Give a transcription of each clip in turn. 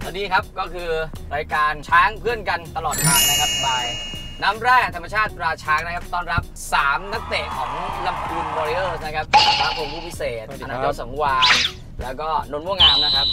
วันนี้ครับก็คือรายการช้างเพื่อนกันตลอดทางนะครับบายน้ำแร่ธรรมชาติราช้างนะครับต้อนรับ3นักเตะของลำพูนวอริเออร์นะครับพระพงษ์ผู้พิเศษอนันต์ยศสังวาลแล้วก็นนท์ม่วงงามนะครับ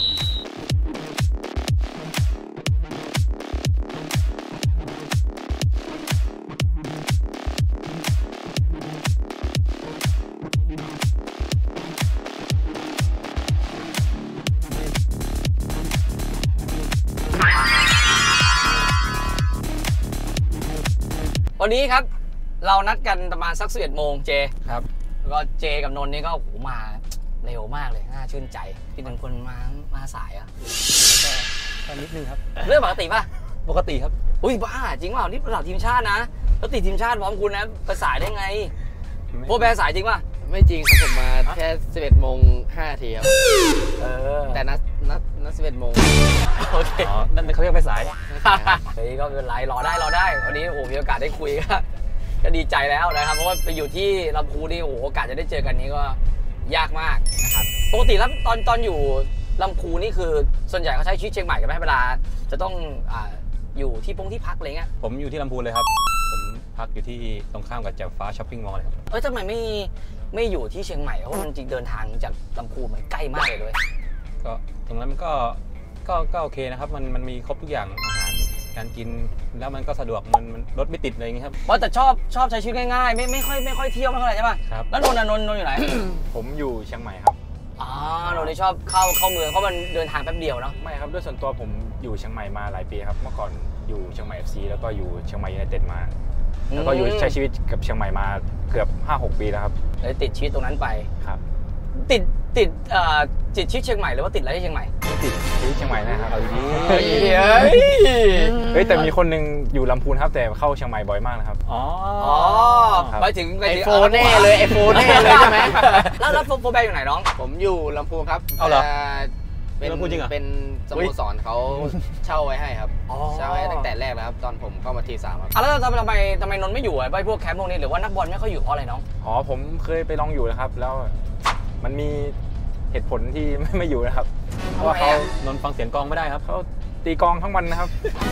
วันนี้ครับเรานัดกันประมาณสัก11 โมงเจครับแล้วก็เจกับนนท์นี่ก็โหมาเร็วมากเลยน่าชื่นใจที่เป็นคนมาสายอะก็นิดนึงครับเรื่องปกติป่ะปกติครับอุ้ยบ้าจริงเปล่านี่ระดับทีมชาตินะแล้วติดทีมชาติพร้อมคุณนะไปสายได้ไงโบแบสายจริงป่ะไม่จริงครับผมมาแค่11 โมง 5 นาทีครับแต่นัด11 โมงโอเคนั่นเขาเรียกไปสายเฮ้ยก็ไม่เป็นไรรอได้วันนี้โอ้มีโอกาสได้คุยก็ดีใจแล้วนะครับเพราะว่าไปอยู่ที่ลำพูนนี่โอ้โอกาสจะได้เจอกันนี้ก็ยากมากนะครับปกติแล้วตอนอยู่ลำพูนนี่คือส่วนใหญ่เขาใช้ชีวิตเชียงใหม่กันไหมเวลาจะต้องอยู่ที่พักอะไรเงี้ยผมอยู่ที่ลำพูนเลยครับผมพักอยู่ที่ตรงข้ามกับแจ่มฟ้าช้อปปิ้งมอลล์เลยครับทำไมไม่อยู่ที่เชียงใหม่เพราะมันจริงเดินทางจากลำพูนมันใกล้มากเลยด้วยก็ตรงนั้นมันก็โอเคนะครับมันมีครบทุกอย่างอาหารการกินแล้วมันก็สะดวกมันรถไม่ติดอะไรอย่างนี้ครับว่าแต่ชอบใช้ชีวิตง่ายๆไม่ค่อยเที่ยวไม่ค่อยอะไรใช่ป่ะครับแล้วนนท์อยู่ไหนผมอยู่เชียงใหม่ครับนนท์ชอบเข้าเมืองเพราะมันเดินทางแป๊บเดียวเนาะไม่ครับด้วยส่วนตัวผมอยู่เชียงใหม่มาหลายปีครับเมื่อก่อนอยู่เชียงใหม่ FC แล้วก็อยู่เชียงใหม่ยูไนเต็ดมาแล้วก็อยู่ใช้ชีวิตกับเชียงใหม่มาเกือบ 5-6 ปีแล้วครับเลยติดชีวิตตรงนั้นไปครับติดชีวิตเชียงใหม่หรือว่าติดอะไรที่เชียงใหม่ติดชีวิตเชียงใหม่นะครับเอาดีเฮ้ยแต่มีคนนึงอยู่ลำพูนครับแต่เข้าเชียงใหม่บ่อยมากนะครับไปถึงไอโฟนแน่เลยไอโฟนแน่เลยใช่ไหมแล้วโฟแบงอยู่ไหนน้องผมอยู่ลำพูนครับเอาเหรอเป็นสโมสรเขาเช่าไว้ให้ครับเช่าไว้ตั้งแต่แรกแล้วครับตอนผมเข้ามาที3ครับแล้วทำไมนนท์ไม่อยู่ไปพวกแคมป์พวกนี้หรือว่านักบอลไม่ค่อยอยู่เพราะอะไรน้องผมเคยไปลองอยู่นะครับแล้วมันมีเหตุผลที่ไม่อยู่นะครับเพราะว่าเขานนฟังเสียงกองไม่ได้ครับเขาตีกองทั้งวันนะครับ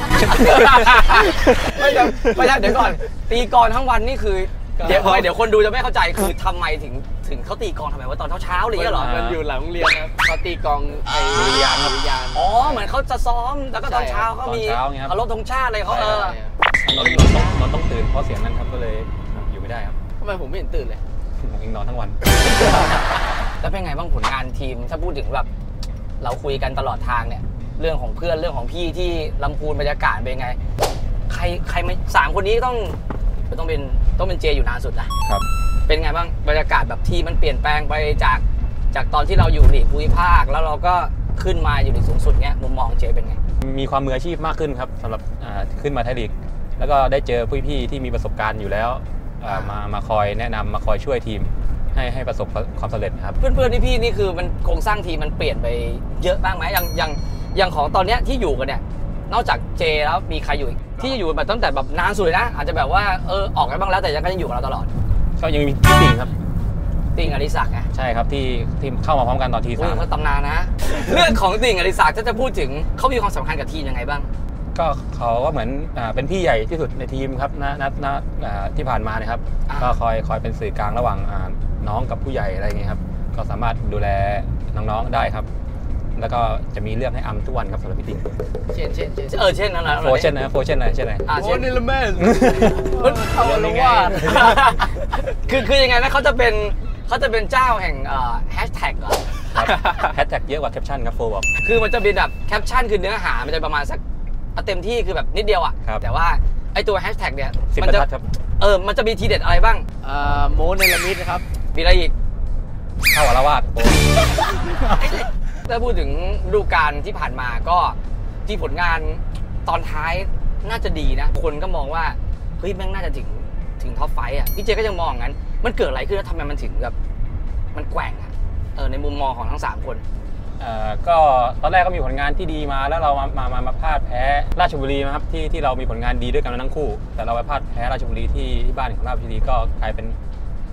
ไม่ใช่เดี๋ยวก่อนตีกองทั้งวันนี่คือเดี๋ยวคนดูจะไม่เข้าใจคือทำไมถึงเขาตีกองทำไมว่าตอนเช้าอะไรอย่างเงี้ยหรอมันอยู่หลังโรงเรียนครับเขาตีกองวิญญาณเหมือนเขาจะซ้อมแล้วก็ตอนเช้าเขามีเคารพธงชาติอะไรเขานนต้องตื่นเพราะเสียงนั้นครับก็เลยอยู่ไม่ได้ครับทำไมผมไม่เห็นตื่นเลยผมยังนอนทั้งวันแล้วเป็นไงบ้างผลงานทีมถ้าพูดถึงแบบเราคุยกันตลอดทางเนี่ยเรื่องของเพื่อนเรื่องของพี่ที่ลำพูนบรรยากาศเป็นไงใครไม่3 คนนี้ต้องเป็นเจอยู่นานสุดนะครับเป็นไงบ้างบรรยากาศแบบที่มันเปลี่ยนแปลงไปจากตอนที่เราอยู่ลีกภูมิภาคแล้วเราก็ขึ้นมาอยู่ในสูงสุดเงี้ยมุมมองเจเป็นไงมีความมืออาชีพมากขึ้นครับสำหรับขึ้นมาไทยลีกแล้วก็ได้เจอพี่ที่มีประสบการณ์อยู่แล้วมาคอยแนะนำมาคอยช่วยทีมให้ประสบความสำเร็จครับเพื่อนๆพี่นี่คือมันโครงสร้างทีมมันเปลี่ยนไปเยอะบ้างไหมอย่างของตอนเนี้ยที่อยู่กันเนี่ยนอกจากเจแล้วมีใครอยู่ที่อยู่แบบตั้งแต่แบบนานสุดนะอาจจะแบบว่าออกกันบ้างแล้วแต่ยังอยู่กับเราตลอดก็ยังมีพี่ติ่งครับติ่งอดิศักดิ์ไงใช่ครับที่เข้ามาพร้อมกันตอนที3 เขาตำนานนะเรื่องของติ่งอดิศักดิ์จะพูดถึงเขามีความสำคัญกับทีมยังไงบ้างก็เขาก็เหมือนเป็นพี่ใหญ่ที่สุดในทีมครับณที่ผ่านมานะครับก็คอยเป็นสื่อกลางระหว่างน้องกับผู้ใหญ่อะไรอย่างเงี้ยครับก็สามารถดูแลน้องๆได้ครับแล้วก็จะมีเรื่องให้อัมทุกวันครับสำหรับพี่ติ๊กเช่นนั่นแหละโฟเช่นนะโฟเช่นอะไรเช่นอะไรโอ้นี่ละแม่เขาเรียกว่าคือยังไงนะเขาจะเป็นเจ้าแห่งแฮชแท็กเหรอแฮชแท็กเยอะกว่าแคปชั่นครับโฟบอกคือมันจะเป็นแบบแคปชั่นคือเนื้อหามันจะประมาณสักเต็มที่คือแบบนิดเดียวอ่ะแต่ว่าไอตัวแฮชแท็กเนี่ยมันจะมันจะมีทีเด็ดอะไรบ้างโมเนลมิดนะครับมีอะไรอีกเข้าอารวาสถ้าพูดถึงฤดูกาลที่ผ่านมาก็ที่ผลงานตอนท้ายน่าจะดีนะคนก็มองว่าเฮ้ยแม่งน่าจะถึงท็อปไฟอ่ะพี่เจก็ยังมองงั้นมันเกิดอะไรขึ้นแล้วทำไมมันถึงแบบมันแกว่งอ่ะในมุมมองของทั้ง3 คนก็ตอนแรกก็มีผลงานที่ดีมาแล้วเรามาพลาดแพ้ราชบุรีนะครับที่เรามีผลงานดีด้วยกันทั้งคู่แต่เราไปพลาดแพ้ราชบุรีที่บ้านของราชบุรีก็กลายเป็น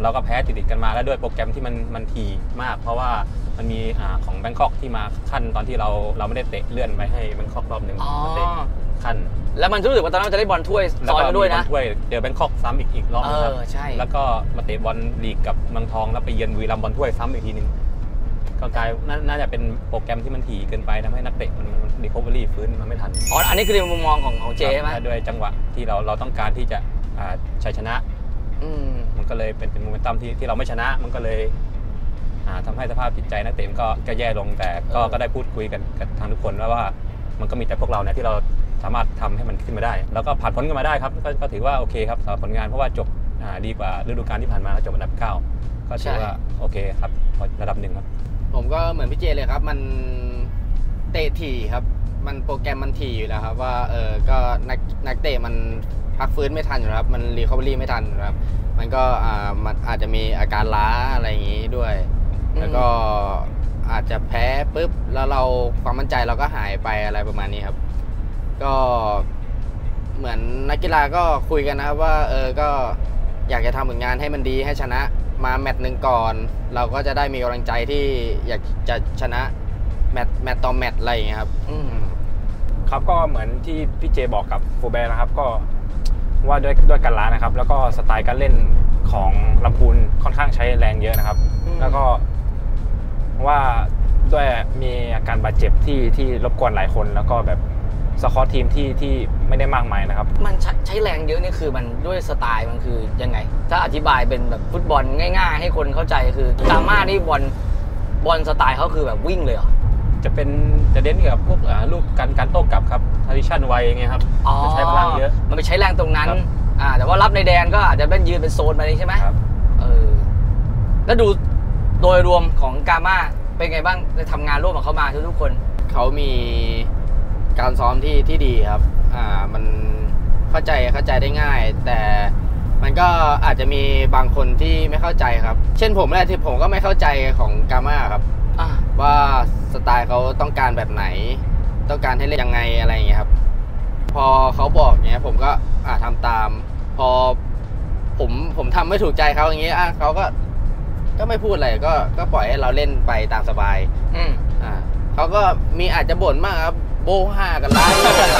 เราก็แพ้ติดกันมาแล้วด้วยโปรแกรมที่มันถี่มากเพราะว่ามันมีของแบงคอกที่มาขั้นตอนที่เราไม่ได้เตะเลื่อนไปให้แบงคอกรอบหนึ่งมาเตะขั้นแล้วมันรู้สึกว่าตอนนั้นมันจะได้บอลถ้วยซ้อนมาด้วยนะถ้วยเดี๋ยวแบงคอกซ้ำอีกรอบนึงครับใช่แล้วก็มาเตะบอลลีกกับเมืองทองแล้วไปเยือนบุรีรัมย์บอลถ้วยซ้ำอีกทีนึงก็กลายน่าจะเป็นโปรแกรมที่มันถี่เกินไปทำให้นักเตะมันรีคอเวอรี่ฟื้นมันไม่ทันอันนี้คือในมุมมองของเจใช่ไหมด้วยจังหวะที่เราต้องการที่จะชัยชนะมันก็เลยเป็นโมเมนตัมที่เราไม่ชนะมันก็เลยทำให้สภาพจิตใจนักเตะก็แย่ลงแต่ก็ได้พูดคุยกันกับทางทุกคนว่ามันก็มีแต่พวกเราเนี่ยที่เราสามารถทำให้มันขึ้นมาได้แล้วก็ผ่านพ้นกันมาได้ครับก็ถือว่าโอเคครับสำหรับผลงานเพราะว่าจบดีกว่าฤดูกาลที่ผ่านมาจบอันดับ 9ก็ถือว่าโอเคครับระดับ 1ครับผมก็เหมือนพี่เจเลยครับมันเตะถี่ครับมันโปรแกรมมันถี่อยู่แล้วครับว่าก็นักเตะมันพักฟื้นไม่ทันอยู่ครับมันรีคอเวอรี่ไม่ทันครับมันก็มันอาจจะมีอาการล้าอะไรอย่างนี้ด้วยแล้วก็อาจจะแพ้ปุ๊บแล้วเราความมั่นใจเราก็หายไปอะไรประมาณนี้ครับก็เหมือนนักกีฬาก็คุยกันนะครับว่าก็อยากจะทำผลงานให้มันดีให้ชนะมาแมตช์หนึ่งก่อนเราก็จะได้มีกำลังใจที่อยากจะชนะแมตช์ต่อแมตช์อะไรอย่างเงี้ยครับครับก็เหมือนที่พี่เจบอกกับโฟแบร์นะครับก็ว่าด้วยการล้านะครับแล้วก็สไตล์การเล่นของลำพูนค่อนข้างใช้แรงเยอะนะครับแล้วก็ว่าด้วยมีอาการบาดเจ็บที่รบกวนหลายคนแล้วก็แบบสควอตทีมที่ไม่ได้มากมายนะครับมันใช้แรงเยอะนี่คือมันด้วยสไตล์มันคือยังไงถ้าอธิบายเป็นแบบฟุตบอลง่ายๆให้คนเข้าใจคือกาม่านี่บอลสไตล์เขาคือแบบวิ่งเลยเหรอจะเด่นกับพวกลูกการโต้กลับครับทาริชั่นไวไงครับจะใช้พลังเยอะมันไปใช้แรงตรงนั้นแต่ว่ารับในแดนก็อาจจะเป็นยืนเป็นโซนไปใช่ไหมครับแล้วดูโดยรวมของกาม่าเป็นไงบ้างได้ทำงานร่วมกับเขามาทุกคนเขามีการซ้อมที่ดีครับมันเข้าใจได้ง่ายแต่มันก็อาจจะมีบางคนที่ไม่เข้าใจครับเช่นผมแหละที่ผมก็ไม่เข้าใจของกาม่าครับว่าสไตล์เขาต้องการแบบไหนต้องการให้เล่นยังไงอะไรอย่างเงี้ยครับพอเขาบอกเงี้ยผมก็ทำตามพอผมทำไม่ถูกใจเขาอย่างเงี้ยเขาก็ไม่พูดอะไรก็ปล่อยให้เราเล่นไปตามสบายเขาก็มีอาจจะบ่นมากครับโบห้ากันล้าน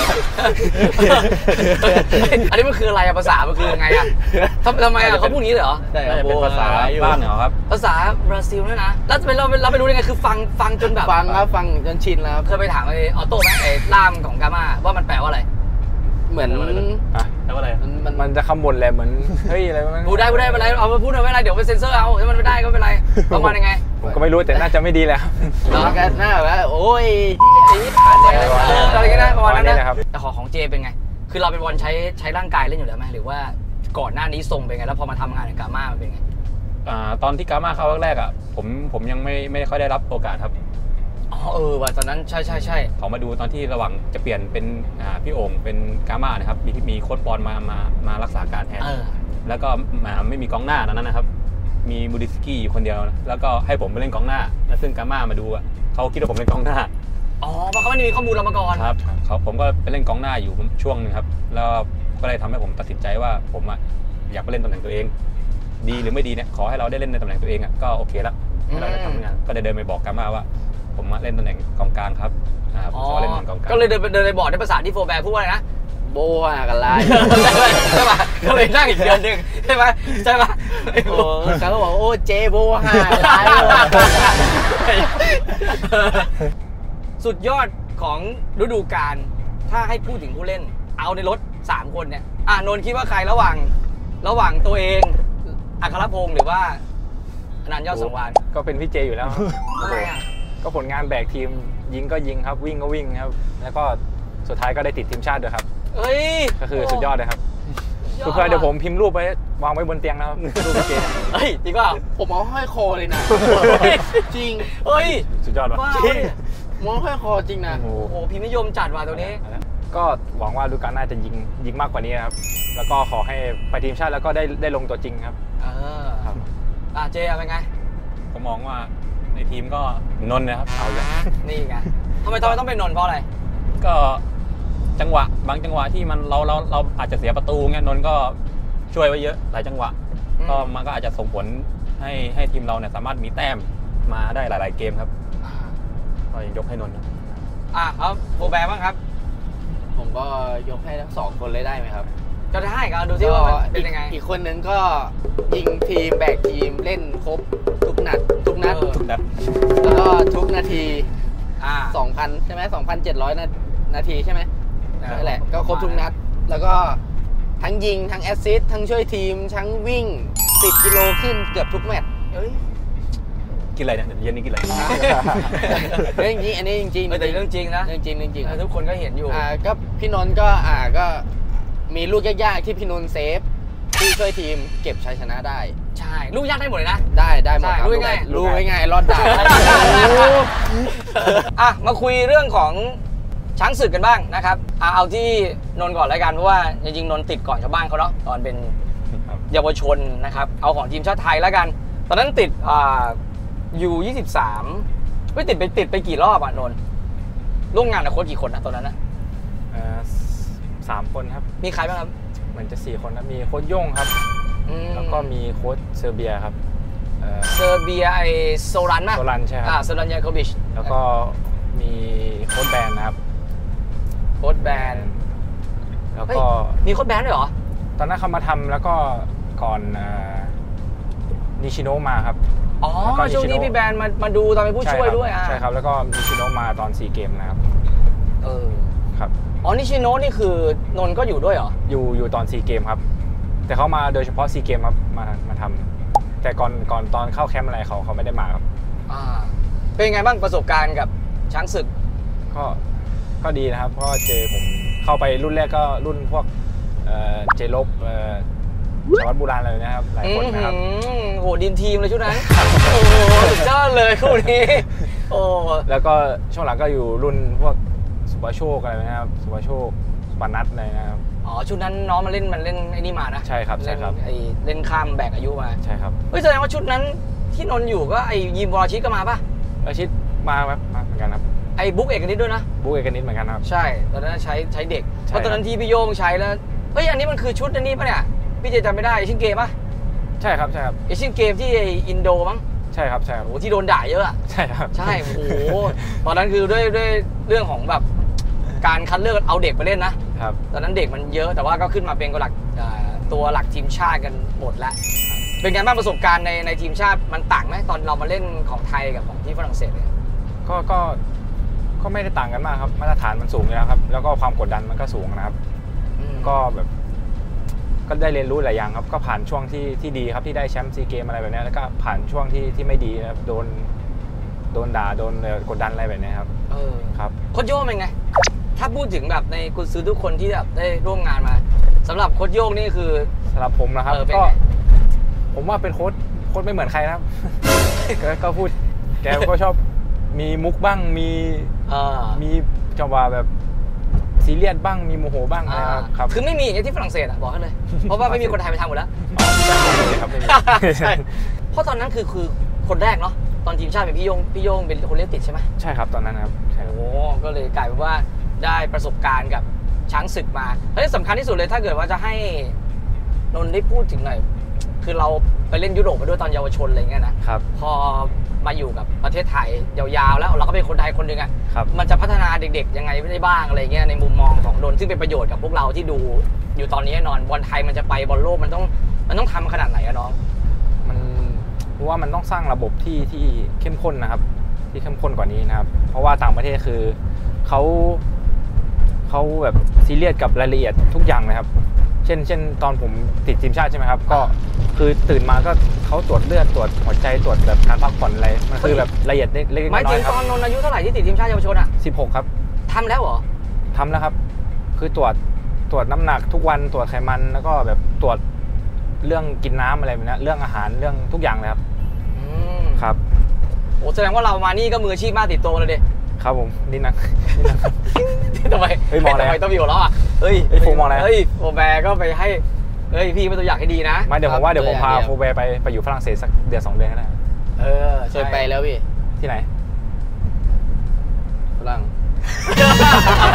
อันนี้มันคืออะไรภาษามันคือยังไงทำไมเขาพูดงี้เหรอเป็นภาษาบ้านเหรอครับภาษาบราซิลนะแล้วเราไปรู้ยังไงคือฟังจนแบบฟังครับฟังจนชินแล้วเคยไปถามไอ้ออโต้ไหมไอ้ล่ามของกาม่าว่ามันแปลว่าอะไรเหมือนแปลว่าอะไรมันจะคำบ่นแหละเหมือนเฮ้ยอะไรพูดได้อะไรเอามาพูดไม่เป็นไรเดี๋ยวไปเซ็นเซอร์เอาถ้ามันไม่ได้ก็ไม่เป็นไรประมาณยังไงผมก็ไม่รู้แต่น่าจะไม่ดีแล้วแล้วก็น่าแบบโอ้ยอะไรกันนะประมาณนั้นนะครับแต่ของเจเป็นไงคือเราเป็นบอลใช้ร่างกายเล่นอยู่แล้วไหมหรือว่าก่อนหน้านี้ทรงเป็นไงแล้วพอมาทำงานในกาม่ามันเป็นไงตอนที่กาม่าเข้าแรกผมยังไม่ค่อยได้รับโอกาสครับว่าตอนนั้นใช่เขามาดูตอนที่ระหว่างจะเปลี่ยนเป็นพี่โอ่งเป็นกาม่านะครับมีโค้ชบอลมารักษาการแทนแล้วก็ไม่มีกองหน้าตอนนั้นนะครับมีบูดิสกี้อยู่คนเดียวแล้วก็ให้ผมไปเล่นกองหน้าแล้วซึ่งกาม่ามาดูเขาคิดว่าผมเป็นกองหน้าเพราะเขาไม่มีข้อมูลเรามาก่อนครับผมก็ไปเล่นกองหน้าอยู่ช่วงนึงครับแล้วก็เลยทำให้ผมตัดสินใจว่าผมอยากไปเล่นตำแหน่งตัวเองดีหรือไม่ดีเนี่ยขอให้เราได้เล่นในตำแหน่งตัวเองก็โอเคแล้วเราได้ทำงานก็เดินไปบอกกาม่าว่าผมมาเล่นตำแหน่งกองกลางครับผมขอเล่นตำแหน่งกองกลางก็เลยเดินไปบอกในภาษาที่โฟแบร์พูดว่าอะไรนะโบกันไล่ใช่ป่ะก็เลยนั่งอีกเดือนนึงใช่ไหมเขาก็บอกโอ้เจโบฮาไล่สุดยอดของฤดูกาลถ้าให้พูดถึงผู้เล่นเอาในรถ3คนเนี่ยนนท์คิดว่าใครระหว่างตัวเองอัครพงษ์หรือว่าอนันต์ยอดสังวาลก็เป็นพี่เจอยู่แล้วก็ผลงานแบกทีมยิงก็ยิงครับวิ่งก็วิ่งครับแล้วก็สุดท้ายก็ได้ติดทีมชาติด้วยครับก็คือสุดยอดเลยครับเพื่อเดี๋ยวผมพิมพ์รูปไว้วางไว้บนเตียงนะครับรูปพี่เจจริงป่ะผมเอาห้อยคอเลยนะจริงสุดยอดว่ะมองห้อยคอจริงนะโอ้โหพิมพ์นิยมจัดว่ะตัวนี้ก็หวังว่าฤดูกาลหน้าจะยิงมากกว่านี้ครับแล้วก็ขอให้ไปทีมชาติแล้วก็ได้ลงตัวจริงครับเจเป็นไงผมมองว่าในทีมก็นนท์นะครับเอาเลยนี่ไงทำไมต้องเป็นนนท์เพราะอะไรก็บางจังหวะที่มันเราอาจจะเสียประตูเงี้ยนนท์ก็ช่วยไว้เยอะหลายจังหวะก็มันก็อาจจะส่งผลให้ทีมเราเนี่ยสามารถมีแต้มมาได้หลายๆเกมครับก็ยกให้นนท์ครับครับโฟแบร์บ้างครับผมก็ยกให้ทั้ง2 คนเลยได้ไหมครับก็ได้ก็ดูที่ว่ามันเป็นยังไงอีกคนนึงก็ยิงทีมแบกทีมเล่นครบทุกนัดทุกนัดแล้วก็ทุกนาที 2,000 ใช่ไหม2,700 นาทีใช่ไหมนั่นั่นแหละก็ครบทุกนัด แล้วก็ทั้งยิงทั้งแอสซิสต์ทั้งช่วยทีมทั้งวิ่ง10 กิโลขึ้นเกือบทุกแมตช์กินอะไรเนี่ยเดี๋ยวเย็นนี้กินอะไรเรื่องจริงอันนี้จริงๆแต่เรื่องจริงนะเรื่องจริงทุกคนก็เห็นอยู่ก็พี่นนท์ก็ก็มีลูกยากๆที่พี่นนท์เซฟที่ช่วยทีมเก็บชัยชนะได้ใช่ลูกยากได้หมดเลยนะได้หมดครับใช่รู้ง่ายรู้ง่ายๆรอดดาวมาคุยเรื่องของช้างศึกกันบ้างนะครับเอาที่นนท์ก่อนแล้วกันเพราะว่าจริงๆนนท์ติดก่อนชาวบ้านเขาเนาะตอนเป็นเยาวชนนะครับเอาของทีมชาติไทยแล้วกันตอนนั้นติดอยู่23ไม่ติดไปกี่รอบนนท์ร่วมงานกับโค้ชกี่คนนะตอนนั้นนะ 3 คนครับมีใครบ้างครับเหมือนจะ4 คนนะมีโค้ชโย่งครับแล้วก็มีโค้ชเซอร์เบียครับเซอร์เบียโซรันนะโซลันใช่ครับโซรันยาโคบิชแล้วก็มีโค้ชแบนนะครับโค้ชแบนแล้วก็มีโค้ชแบนด้วยเหรอตอนนั้นเขามาทำแล้วก็ก่อนนิชิโนะมาครับอ๋อช่วงนี้พี่แบนมาดูตอนเป็นผู้ช่วยด้วยใช่ครับแล้วก็นิชิโนะมาตอน4 เกมนะครับครับนิชิโนะนี่คือนนท์ก็อยู่ด้วยเหรออยู่ตอน4 เกมครับแต่เขามาโดยเฉพาะ4 เกมครับมาทำแต่ก่อนตอนเข้าแคมป์อะไรเขาไม่ได้มาครับเป็นไงบ้างประสบการณ์กับช้างศึกก็ดีนะครับเพราะเจผมเข้าไปรุ่นแรกก็รุ่นพวกเจลบชวัตบุราณเลยนะครับหลายคนนะครับโหดินทีมเลยชุดนั้นโอ้โหสุดยอดเลยคู่นี้โอ้แล้วก็ช่วงหลังก็อยู่รุ่นพวกสุภาโชคอะไรนะครับสุภาโชคสุปนัทอะไรนะครับชุดนั้นน้องมันเล่นไอ้นี่มานะใช่ครับเล่นข้ามแบกอายุมาใช่ครับแสดงว่าชุดนั้นที่นนท์อยู่ก็ไอ้ยิมวอลชิตก็มาป่ะชิตมาเหมือนกันครับไอ้บุ๊กเอกนิดด้วยนะบุ๊กเอกนิดเหมือนกันครับใช่ตอนนั้นใช้เด็กเพราะตอนนั้นที่พี่โยงใช้แล้วอันนี้มันคือชุดอันนี้ป่ะเนี่ยพี่เจจำไม่ได้เอเชียนเกมป่ะใช่ครับเอเชียนเกมที่อินโดมั้งใช่ครับโอ้ที่โดนด่าเยอะใช่ครับใช่โอ้โหตอนนั้นคือด้วยเรื่องของแบบการคัดเลือกเอาเด็กไปเล่นนะครับตอนนั้นเด็กมันเยอะแต่ว่าก็ขึ้นมาเป็นตัวหลักทีมชาติกันหมดแล้วเป็นไงบ้างประสบการณ์ในทีมชาติมันต่างไหมตอนเรามาเล่นของไทยกับของที่ฝรั่งเศสเนี่ยก็ไม่ได้ต่างกันมากครับมาตรฐานมันสูงอยู่แล้วครับแล้วก็ความกดดันมันก็สูงนะครับก็แบบก็ได้เรียนรู้หลายอย่างครับก็ผ่านช่วงที่ดีครับที่ได้แชมป์ซีเกมอะไรแบบนี้แล้วก็ผ่านช่วงที่ไม่ดีนะครับโดนด่าโดนกดดันอะไรแบบนี้ครับครับโค้ชโย่งเป็นไงถ้าพูดถึงแบบในกุญซือทุกคนที่แบบได้ร่วมงานมาสำหรับโค้ชโย่งนี่คือสำหรับผมนะครับก็ผมว่าเป็นโค้ชไม่เหมือนใครนะครับก็พูดแกก็ชอบมีมุกบ้างมีจังหวะแบบซีเรียสบ้างมีโมโหบ้างนะครับคือไม่มีอย่างที่ฝรั่งเศสบอกให้เลยเพราะว่าไม่มีคนไทยไปทำหมดแล้วใช่เพราะตอนนั้นคือคนแรกเนาะตอนทีมชาติเป็นพี่โยงเป็นคนเลี้ยงติดใช่ไหมใช่ครับตอนนั้นครับโอ้ก็เลยกลายเป็นว่าได้ประสบการณ์กับช้างศึกมาและที่สำคัญที่สุดเลยถ้าเกิดว่าจะให้นนท์ได้พูดถึงหน่อยคือเราไปเล่นยุโรปมาด้วยตอนเยาวชนอะไรเงี้ยนะครับพอมาอยู่กับประเทศไทยยาวๆแล้วเราก็เป็นคนไทยคนหนึ่งมันจะพัฒนาเด็กๆยังไงได้บ้างอะไรเงี้ยในมุมมองของนนท์ซึ่งเป็นประโยชน์กับพวกเราที่ดูอยู่ตอนนี้แน่นอนบอลไทยมันจะไปบอลโลกมันต้องทำขนาดไหนน้องมันว่ามันต้องสร้างระบบที่เข้มข้นนะครับที่เข้มข้นกว่านี้นะครับเพราะว่าต่างประเทศคือเขาแบบซีเรียสกับรายละเอียดทุกอย่างเลยครับเช่นตอนผมติดทีมชาติใช่ไหมครับก็คือตื่นมาก็เขาตรวจเลือดตรวจหัวใจตรวจแบบการพักผ่อนอะไรมันคือแบบละเอียดเล็กๆน้อยๆครับหมายถึงตอนนนท์อายุเท่าไหร่ที่ติดทีมชาติเยาวชน 16ครับทำแล้วเหรอทำแล้วครับคือตรวจน้ำหนักทุกวันตรวจไขมันแล้วก็แบบตรวจเรื่องกินน้ำอะไรแบบนี้เรื่องอาหารเรื่องทุกอย่างเลยครับครับโอ้แสดงว่าเรามานี่ก็มืออาชีพมากติดโตเลยดิครับผมนี่นะทำไมมองอะไรต้องมีหัวเราะโฟมองอะไรโฟแบร์ก็ไปให้พี่เป็นตัวอย่างให้ดีนะมาเดี๋ยวผมพาโฟแบร์ไปอยู่ฝรั่งเศสสักเดือน2 เดือนก็ได้เคยไปแล้วพี่ที่ไหนฝรั่ง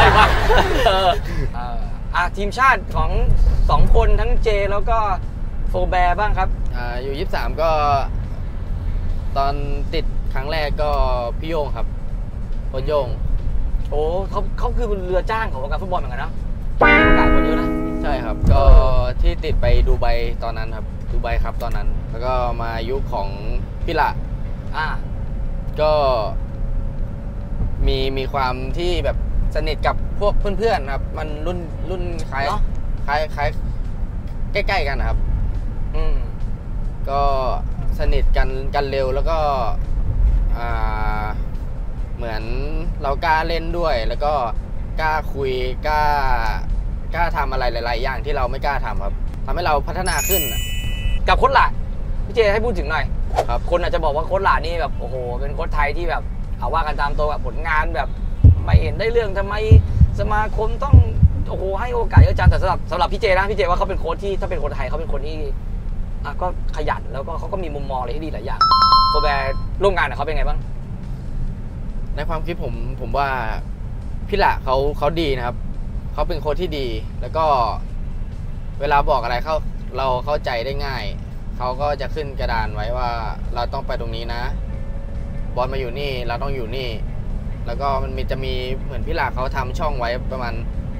ทีมชาติของ2 คนทั้งเจแล้วก็โฟแบร์บ้างครับอยู่23ก็ตอนติดครั้งแรกก็พี่โยงครับโค้ชโยงโอ้เขาคือเรือจ้างของวงการฟุตบอลเหมือนกันนะมีโอกาสคนเยอะนะใช่ครับก็ที่ติดไปดูไบตอนนั้นครับดูไบครับตอนนั้น แล้วก็มายุคของพี่ละอ่าก็มีความที่แบบสนิทกับพวกเพื่อนๆครับมันรุ่นคล้ายเนอะคล้ายใกล้ๆกันนะครับอืมก็สนิทกันเร็วแล้วก็เหมือนเรากล้าเล่นด้วย แล้วก็กล้าคุยกล้าทำอะไรหลายๆอย่างที่เราไม่กล้าทำครับทำให้เราพัฒนาขึ้นกับโค้ชหลาพี่เจให้พูดถึงหน่อยครับคนอาจจะบอกว่าโค้ชหลานี่แบบโอ้โหเป็นโค้ชไทยที่แบบเอาว่ากันตามตัวแบบผลงานแบบไม่เห็นได้เรื่องทำไมสมาคมต้องโอ้โหให้โอกาสเยอะจังแต่สำหรับพี่เจนะพี่เจว่าเขาเป็นโค้ชที่ถ้าเป็นคนไทยเขาเป็นคนที่ก็ขยันแล้วก็เขาก็มีมุมมองอะไรที่ดีหลายอย่างโฟแบร์ร่วมงานกับเขาเป็นไงบ้างในความคิดผมว่าพี่ละเขาดีนะครับเขาเป็นโค้ชที่ดี แล้วก็เวลาบอกอะไรเราเข้าใจได้ง่ายเขาก็จะขึ้นกระดานไว้ว่าเราต้องไปตรงนี้นะบอลมาอยู่นี่เราต้องอยู่นี่ แล้วก็มันจะมีเหมือนพี่ละเขาทำช่องไว้ประมาณ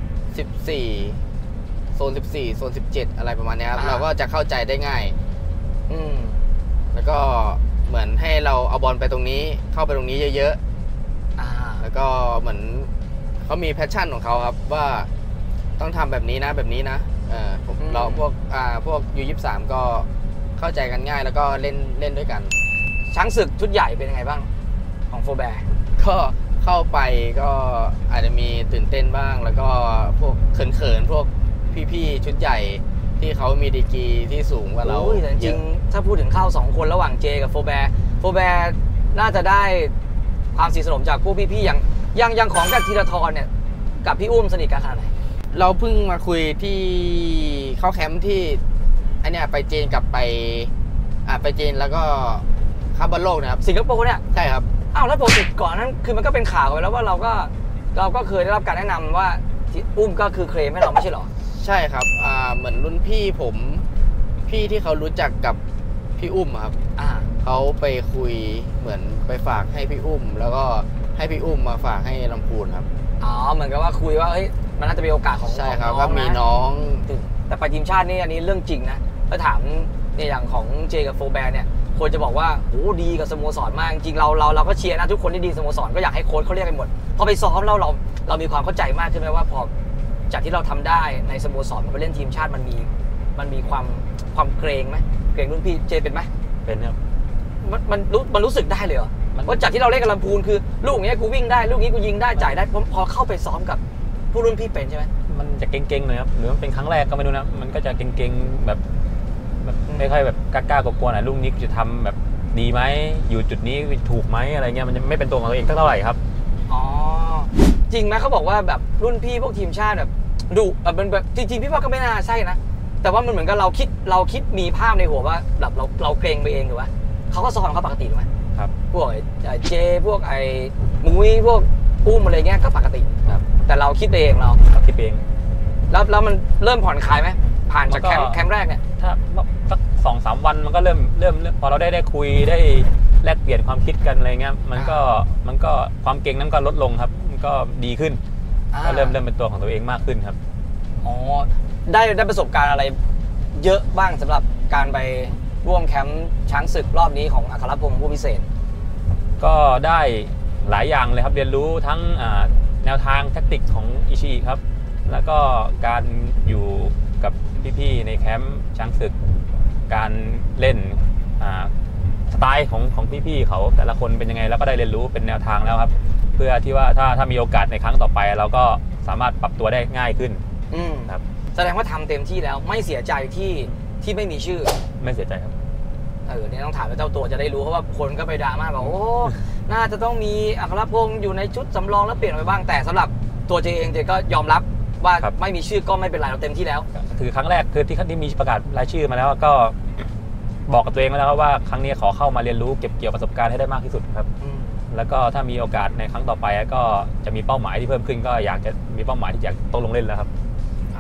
14โซน14โซน17อะไรประมาณนี้ครับเราก็จะเข้าใจได้ง่ายอืมแล้วก็เหมือนให้เราเอาบอลไปตรงนี้เข้าไปตรงนี้เยอะๆแล้วก็เหมือนเขามีแพชชั่นของเขาครับว่าต้องทำแบบนี้นะแบบนี้นะเราพวกU23ก็เข้าใจกันง่ายแล้วก็เล่นด้วยกันช้างศึกชุดใหญ่เป็นยังไงบ้างของโฟแบร์ก็เข้าไปก็อาจจะมีตื่นเต้นบ้าง แล้วก็พวกเขินๆพวกพี่ๆชุดใหญ่ที่เขามีดีกรีที่สูงกว่าเราแต่จริงๆถ้าพูดถึงเข้า2คนระหว่างเจกับโฟแบร์น่าจะได้ความสนิทสนมจากพวกพี่ๆอย่างของกับธีรทรเนี่ยกับพี่อุ้มสนิทกันขนาดไหนเราเพิ่งมาคุยที่เข้าแคมป์ที่อันเนี้ยไปจีนกับไปจีนแล้วก็ข้ามบอลโลกนะครับสิงคโปร์เนี่ยใช่ครับอ้าวแล้วปกติก่อนนั้นคือมันก็เป็นข่าวไปแล้วว่าเราก็เคยได้รับการแนะนำว่าอุ้มก็คือเคลมให้เราไม่ใช่หรอใช่ครับเหมือนรุ่นพี่พี่ที่เขารู้จักกับพี่อุ้มครับเขาไปคุยเหมือนไปฝากให้พี่อุ้มแล้วก็ให้พี่อุ้มมาฝากให้ลำพูนครับอ๋อเหมือนกับว่าคุยว่าเฮ้ยมันน่าจะเป็นโอกาสของใช่ครับน้องก็มีน้องแต่ไปทีมชาตินี่อันนี้เรื่องจริงนะถ้าถามเนี่ยอย่างของเจกับโฟแบร์เนี่ยคนจะบอกว่าโอ้ดีกับสโมสรมากจริงเราก็เชียร์นะทุกคนที่ดีสโมสรก็อยากให้โค้ชเขาเรียกกันหมดพอไปซ้อมแล้วเรามีความเข้าใจมากขึ้นไหมว่าพอจากที่เราทำได้ในสโมสรมันไปเล่นทีมชาติมันมีความเกรงไหมเกรงรุ่นพี่เจเป็นไหมเป็นครับมันรู้สึกได้เลยเหรอว่าจากที่เราเล่นกับลำพูนคือลูกนี้กูวิ่งได้ลูกนี้กูยิงได้จ่ายได้พอเข้าไปซ้อมกับผู้รุ่นพี่เป็นใช่ไหมมันจะเก่งๆหน่อยครับหรือมันเป็นครั้งแรกก็ไม่รู้นะมันก็จะเก่งๆแบบไม่ค่อยแบบกล้าๆกลัวๆหน่อยลูกนี้จะทำแบบดีไหมอยู่จุดนี้ถูกไหมอะไรเงี้ยมันจะไม่เป็นตัวของตัวเองเท่าไหร่ครับอ๋อจริงไหมเขาบอกว่าแบบรุ่นพี่พวกทีมชาติแบบดุเป็นแบบจริงๆพี่ว่าก็ไม่น่าใช่นะแต่ว่ามันเหมือนกับเราคิดมีภาพในหัวว่าแบบเราเกรงไปเองหรือวะเขาก็ซ้อมเขาปกติถูกไหมครับพวกเจพวกมุ้ยพวกอุ้มอะไรเงี้ยก็ปกติครับแต่เราคิดเองเราคิดเองแล้วมันเริ่มผ่อนคลายไหมผ่านจากแคมป์แรกเนี่ยถ้าสัก 2-3 วันมันก็เริ่มพอเราได้คุยได้แลกเปลี่ยนความคิดกันอะไรเงี้ยมันก็ความเก่งนั้นก็ลดลงครับมันก็ดีขึ้นก็เริ่มเป็นตัวของตัวเองมากขึ้นครับอ๋อได้ประสบการณ์อะไรเยอะบ้างสำหรับการไปร่วมแคมป์ช้างศึกรอบนี้ของอัครพงศ์ผู้พิเศษก็ได้หลายอย่างเลยครับเรียนรู้ทั้งแนวทางแทคติกของอิชิครับแล้วก็การอยู่กับพี่ๆในแคมป์ช้างศึกการเล่นสไตล์ของพี่ๆเขาแต่ละคนเป็นยังไงแล้วก็ได้เรียนรู้เป็นแนวทางแล้วครับเพื่อที่ว่าถ้ามีโอกาสในครั้งต่อไปเราก็สามารถปรับตัวได้ง่ายขึ้นครับแสดงว่าทำเต็มที่แล้วไม่เสียใจที่ไม่มีชื่อไม่เสียใจครับเนี่ยต้องถามเจ้าตัวจะได้รู้เพราะว่าคนก็ไปด่ามาบอกโอ้น่าจะต้องมีอัครพงศ์อยู่ในชุดสำรองแล้วเปลี่ยนไปบ้างแต่สำหรับตัวเจเองเจก็ยอมรับว่าไม่มีชื่อก็ไม่เป็นไรเราเต็มที่แล้วคือครั้งแรกคือที่มีประกาศรายชื่อมาแล้วก็บอกกับตัวเองแล้วว่าครั้งนี้ขอเข้ามาเรียนรู้เก็บเกี่ยวประสบการณ์ให้ได้มากที่สุดครับแล้วก็ถ้ามีโอกาสในครั้งต่อไปก็จะมีเป้าหมายที่เพิ่มขึ้นก็อยากจะมีเป้าหมายที่อยากโตลงเล่นแล้วครับ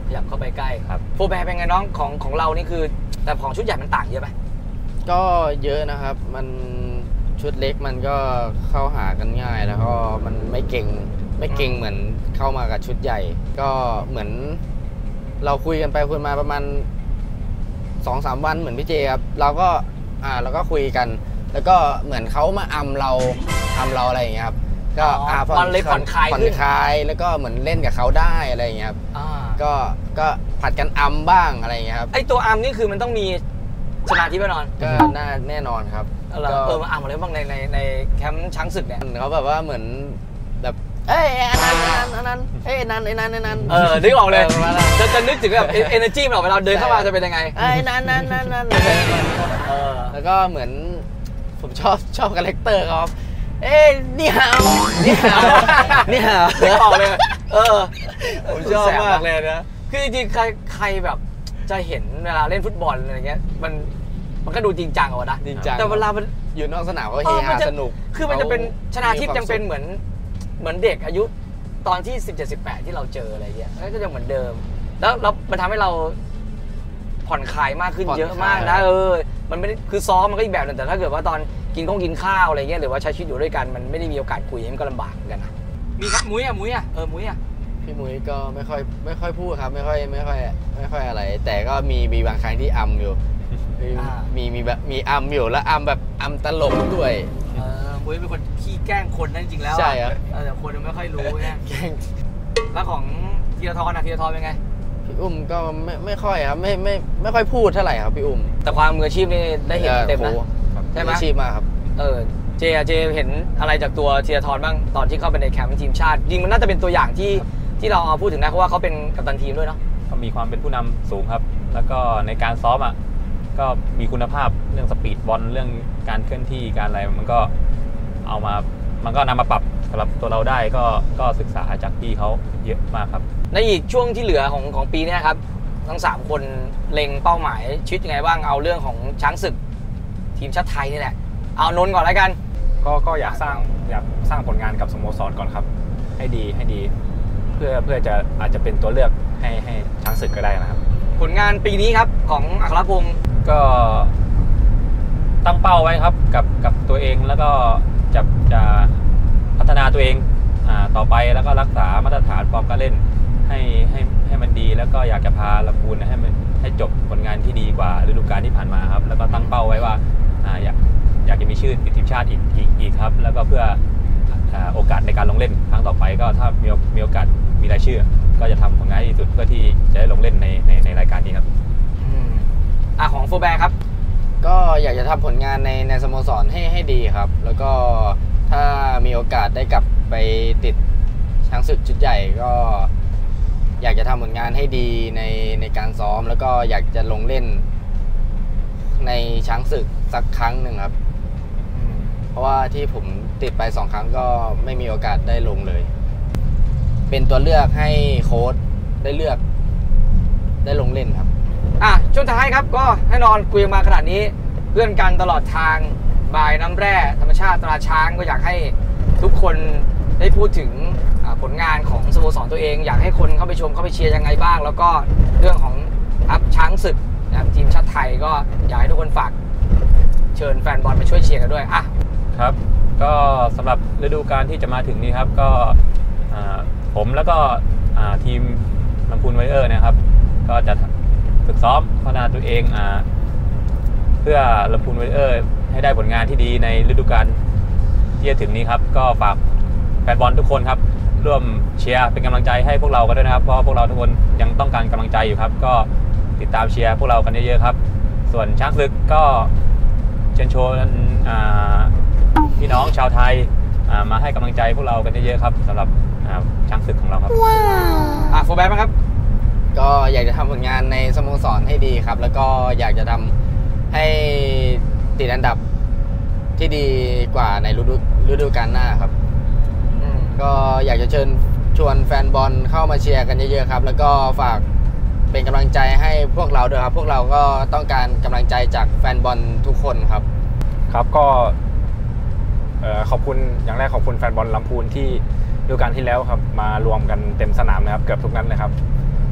ขยับเข้าไปใกล้ครับโฟร์แบร์เป็นไงน้องของเรานี่คือแต่ของชุดใหญ่มันต่างเยอะไหมก็เยอะนะครับมันชุดเล็กมันก็เข้าหากันง่าย แล้วก็มันไม่เก่งเหมือนเข้ามากับชุดใหญ่ ก็เหมือนเราคุยกันไปคุยมาประมาณ 2-3 วันเหมือนพี่เจครับเราก็คุยกัน แล้วก็เหมือนเขามาเราอะไรอย่างเงี้ยครับก็มันเลยผ่อนคลายขึ้นแล้วก็เหมือนเล่นกับเขาได้อะไรอย่างเงี้ยครับก็ผัดกันบ้างอะไรอย่างเงี้ยครับไอตัวอัมนี่คือมันต้องมีชนะทิพย์แน่นอนก็น่าแน่นอนครับมาอัมอะไรบ้างในแคมป์ช้างศึกเนี่ยเขาแบบว่าเหมือนแบบเอ้ยอันนั้นเอ้ยนั้นนึกออกเลยประมาณนั้นจะนึกถึงแบบเอเนอร์จีมันออกเวลาเดินเข้ามาจะเป็นยังไงไอ้นั้นแล้วก็เหมือนผมชอบคาแรคเตอร์เขาเอ้ยนี่ฮาวนึกออกเลยผมชอบมากเลยนะคือจริงๆใครแบบจะเห็นเวลาเล่นฟุตบอลอะไรเงี้ยมันก็ดูจริงจังอะนะจริงจังแต่เวลามันอยู่นอกสนามก็เฮฮาสนุกคือมันจะเป็นชนาทิพย์ยังเป็นเหมือนเด็กอายุตอนที่17-18ที่เราเจออะไรเงี้ยก็จะเหมือนเดิมแล้วมันทำให้เราผ่อนคลายมากขึ้นเยอะมากนะมันไม่ได้คือซ้อมมันก็อีกแบบนึงแต่ถ้าเกิดว่าตอนกินข้าวอะไรเงี้ยหรือว่าใช้ชีวิตอยู่ด้วยกันมันไม่ได้มีโอกาสคุยมันก็ลำบากเหมือนกันนะมีครับมุ้ยอ่ะพี่มุ้ยก็ไม่ค่อยพูดครับไม่ค่อยอะไร แต่ก็มีบางครั้งที่อยู่มีแบบมีอยู่แล้วแบบตลกด้วยมุ้ยเป็นคนขี้แกล้งคนนั่นจริงแล้วใช่ครับแต่คนไม่ค่อยรู้นะแล้วของธีรทรเป็นไงพี่อุ้มก็ไม่ค่อยครับไม่ค่อยพูดเท่าไหร่ครับพี่อุ้มแต่ความมืออาชีพนี่ได้เห็นเต็มนะใช่ไหมมืออาชีพมากครับเจเห็นอะไรจากตัวธีรทรบ้างตอนที่เข้าไปในแคมป์ทีมชาติจริงมันน่าจะเป็นตัวอย่างที่เราพูดถึงนะเพราะว่าเขาเป็นกัปตันทีมด้วยเนาะก็มีความเป็นผู้นำสูงครับแล้วก็ในการซ้อมก็มีคุณภาพเรื่องสปีดบอลเรื่องการเคลื่อนที่การอะไรมันก็นำมาปรับสำหรับตัวเราได้ก็ศึกษาจากพี่เขาเยอะมากครับในอีกช่วงที่เหลือของปีนี้ครับทั้ง3คนเล็งเป้าหมายชีวิตยังไงบ้างเอาเรื่องของช้างศึกทีมชาติไทยนี่แหละเอานนท์ก่อนแล้วกันก็อยากสร้างผลงานกับสโมสรก่อนครับให้ดีเพื่อจะอาจจะเป็นตัวเลือกให้ช้างศึกก็ได้นะครับผลงานปีนี้ครับของอัครพงศ์ก็ตั้งเป้าไว้ครับกับตัวเองแล้วก็จะพัฒนาตัวเองต่อไปแล้วก็รักษามาตรฐานฟอร์มการเล่นให้มันดีแล้วก็อยากจะพาลำพูนให้จบผลงานที่ดีกว่าฤดูกาลที่ผ่านมาครับแล้วก็ตั้งเป้าไว้ว่าอยากจะมีชื่อติดทีมชาติอีกครับแล้วก็เพื่อโอกาสในการลงเล่นครั้งต่อไปก็ถ้ามีโอกาสมีรายชื่อก็จะทำผลงานที่สุดเพื่อที่จะได้ลงเล่นในรายการนี้ครับของโฟร์แบร์ครับก็อยากจะทำผลงานในสโมสรให้ดีครับแล้วก็ถ้ามีโอกาสได้กลับไปติดช้างศึกชุดใหญ่ก็อยากจะทำผลงานให้ดีในการซ้อมแล้วก็อยากจะลงเล่นในช้างศึกสักครั้งหนึ่งครับเพราะว่าที่ผมติดไป2 ครั้งก็ไม่มีโอกาสได้ลงเลยเป็นตัวเลือกให้โค้ชได้เลือกได้ลงเล่นครับช่วงท้ายครับก็ให้นอนคุยมาขนาดนี้เพื่อนกันตลอดทางบายน้ำแร่ธรรมชาติตราช้างก็อยากให้ทุกคนได้พูดถึงผลงานของสโมสรตัวเองอยากให้คนเข้าไปชมเข้าไปเชียร์ยังไงบ้างแล้วก็เรื่องของช้างศึกนะครับทีมชาติไทยก็อยากให้ทุกคนฝากเชิญแฟนบอลมาช่วยเชียร์กันด้วยครับก็สำหรับฤดูกาลที่จะมาถึงนี้ครับก็ผมแล้วก็ทีมลำพูนไวเออร์นะครับก็จะฝึกซ้อมพัฒนาตัวเองเพื่อลำพูนไวเออร์ให้ได้ผลงานที่ดีในฤดูกาลที่จะถึงนี้ครับก็ฝากแฟนบอลทุกคนครับร่วมเชียร์เป็นกำลังใจให้พวกเรากันด้วยนะครับเพราะพวกเราทุกคนยังต้องการกำลังใจอยู่ครับก็ติดตามเชียร์พวกเรากันเยอะๆครับส่วนช้างศึกก็เชิญชวนพี่น้องชาวไทยมาให้กำลังใจพวกเรากันเยอะๆครับสำหรับช้างศึกของเราครับโฟร์แบร์ครับก็อยากจะทำผลงานในสโมสรให้ดีครับแล้วก็อยากจะทำให้ติดอันดับที่ดีกว่าในฤดูกาลหน้าครับก็อยากจะเชิญชวนแฟนบอลเข้ามาเชียร์กันเยอะๆครับแล้วก็ฝากเป็นกำลังใจให้พวกเราด้วยครับพวกเราก็ต้องการกำลังใจจากแฟนบอลทุกคนครับครับก็ขอบคุณอย่างแรกขอบคุณแฟนบอลลำพูนที่ฤดูกาลที่แล้วครับมารวมกันเต็มสนามนะครับเกือบทุกนัดเลยครับ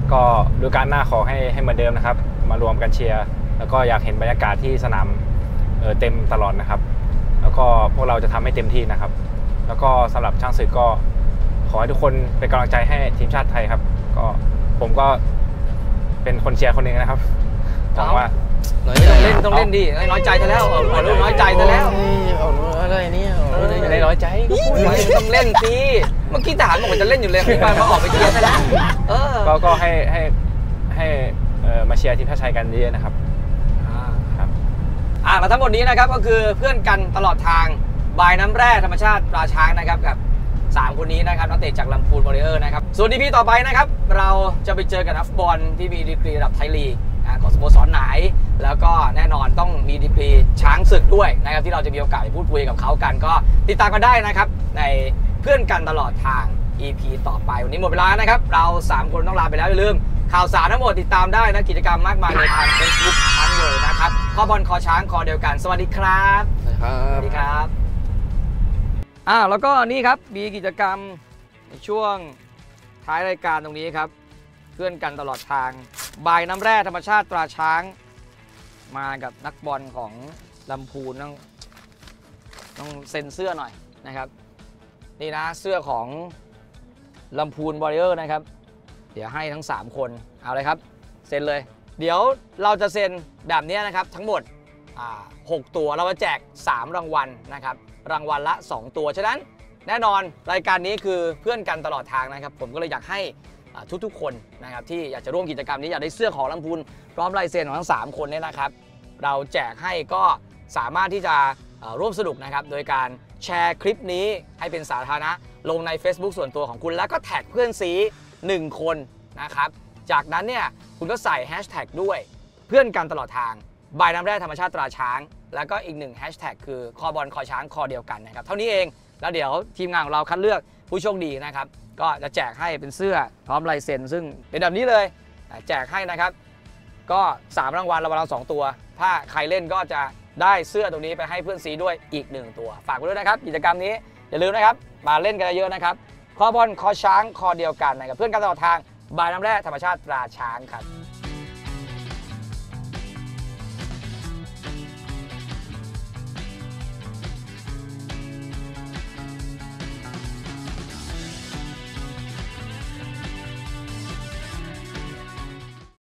ก็ฤดูกาลหน้าขอให้เหมือนเดิมนะครับมารวมกันเชียร์แล้วก็อยากเห็นบรรยากาศที่สนามเต็มตลอดนะครับแล้วก็พวกเราจะทำให้เต็มที่นะครับแล้วก็สำหรับช้างศึกก็ขอให้ทุกคนเป็นกำลังใจให้ทีมชาติไทยครับก็ผมก็เป็นคนเชียร์คนหนึ่งนะครับหวังว่าต้องเล่นดิน้อยใจซะแล้วลูกน้อยใจซะแล้วอะไรเนี่ยไม่ได้น้อยใจต้องเล่นสิเมื่อกี้ทหารบอกว่าจะเล่นอยู่เลยพี่ปานมาออกไปเชียร์ซะแล้วก็ให้มาเชียร์ทีมชาติไทยกันเยอะๆนะครับครับและทั้งหมดนี้นะครับก็คือเพื่อนกันตลอดทางบายน้ำแร่ธรรมชาติตราช้างนะครับกับ3คนนี้นะครับนักเตะจากลำพูนวอริเออร์นะครับส่วน EP ต่อไปนะครับเราจะไปเจอกับนักฟุตบอลที่มีดีกรีระดับไทยลีกของสโมสรไหนแล้วก็แน่นอนต้องมีดีกรีช้างศึกด้วยนะครับที่เราจะมีโอกาสพูดคุยกับเขากันก็ติดตามกันได้นะครับในเพื่อนกันตลอดทาง EP ต่อไปวันนี้หมดเวลานะครับเรา3คนต้องลาไปแล้วอย่าลืมข่าวสารทั้งหมดติดตามได้นะกิจกรรมมากมายในทาง Facebook ทั้งเลยนะครับข้อบอลคอช้างคอเดียวกันสวัสดีครับสวัสดีครับแล้วก็นี่ครับมีกิจกรรมในช่วงท้ายรายการตรงนี้ครับเพื่อนกันตลอดทางบายน้ำแร่ธรรมชาติตราช้างมากับนักบอลของลำพูนต้องเซ็นเสื้อหน่อยนะครับนี่นะเสื้อของลำพูนวอริเออร์นะครับเดี๋ยวให้ทั้ง3คนเอาเลยครับเซ็นเลยเดี๋ยวเราจะเซ็นแบบนี้นะครับทั้งหมด6ตัวเราจะแจก3รางวัลนะครับรางวัลละ2ตัวฉะนั้นแน่นอนรายการนี้คือเพื่อนกันตลอดทางนะครับผมก็เลยอยากให้ทุกคนนะครับที่อยากจะร่วมกิจกรรมนี้อยากได้เสื้อของลำพูนพร้อมลายเซ็นของทั้ง3คนเนี่ยนะครับเราแจกให้ก็สามารถที่จะร่วมสนุกนะครับโดยการแชร์คลิปนี้ให้เป็นสาธารณะลงใน Facebook ส่วนตัวของคุณแล้วก็แท็กเพื่อนซี1คนนะครับจากนั้นเนี่ยคุณก็ใส่แฮชแท็กด้วยเพื่อนกันตลอดทางบายน้ำแร่ธรรมชาติตราช้างแล้วก็อีก1แฮชแท็กคือคอบอลคอช้างคอเดียวกันนะครับเท่านี้เองแล้วเดี๋ยวทีมงานของเราคัดเลือกผู้โชคดีนะครับก็จะแจกให้เป็นเสื้อพร้อมลายเซ็นซึ่งเป็นแบบนี้เลยแจกให้นะครับก็3รางวัลรางวัลละ2ตัวถ้าใครเล่นก็จะได้เสื้อตรงนี้ไปให้เพื่อนซีด้วยอีก1ตัวฝากไว้ด้วยนะครับกิจกรรมนี้อย่าลืมนะครับมาเล่นกันเยอะนะครับคอบอลคอช้างคอเดียวกันนะครับเพื่อนกันตลอดทางบายน้ำแร่ธรรมชาติตราช้างครับ